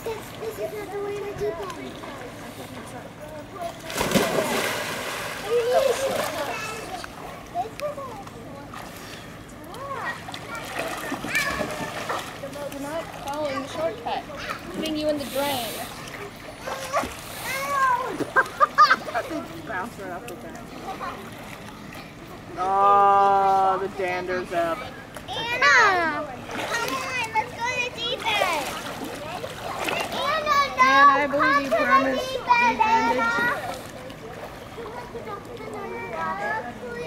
This is not the way to do that. You're not following the shortcut. Putting you in the drain. Bounce right off the ground. Oh, the dander's up. Anna! Come on, let's go to the deep end. Anna, no! And I believe you promised Deep end, deep ended. Anna.